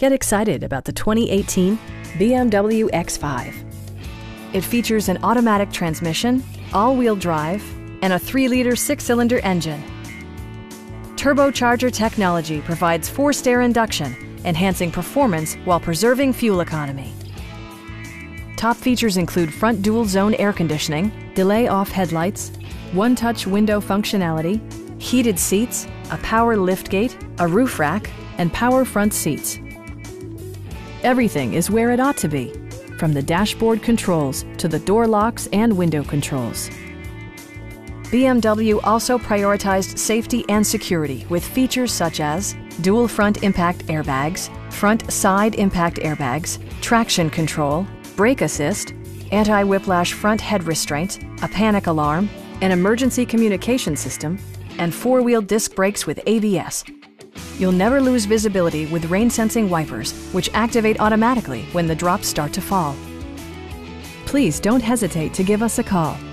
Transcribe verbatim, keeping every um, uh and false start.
Get excited about the twenty eighteen B M W X five. It features an automatic transmission, all-wheel drive, and a three liter six-cylinder engine. Turbocharger technology provides forced air induction, enhancing performance while preserving fuel economy. Top features include front dual-zone air conditioning, delay-off headlights, one-touch window functionality, heated seats, a power liftgate, a roof rack, and power front seats. Everything is where it ought to be, from the dashboard controls to the door locks and window controls. B M W also prioritized safety and security with features such as dual front impact airbags, front side impact airbags, traction control, brake assist, anti-whiplash front head restraints, a panic alarm, an emergency communication system, and four-wheel disc brakes with A B S. You'll never lose visibility with rain-sensing wipers, which activate automatically when the drops start to fall. Please don't hesitate to give us a call.